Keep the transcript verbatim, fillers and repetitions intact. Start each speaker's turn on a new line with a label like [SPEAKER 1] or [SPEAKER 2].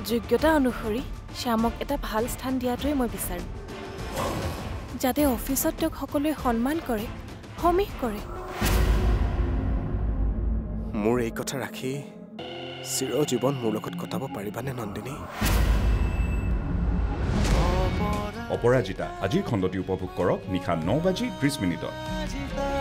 [SPEAKER 1] যোগ্যতা অনুসৰি শ্যামক এটা ভাল স্থান দিয়াটোৱে মই বিচাৰোঁ যাতে অফিচত তেওঁক সকলোৱে সন্মান কৰে সমীহ কৰে
[SPEAKER 2] মোৰ এই কথা ৰাখি চিৰজীৱন মোৰ লগত কটাব পাৰিবানে নন্দিনী
[SPEAKER 3] অপৰাজিতা আজিৰ খণ্ডটি উপভোগ কৰক নিশা ন বাজি ত্ৰিশ মিনিটত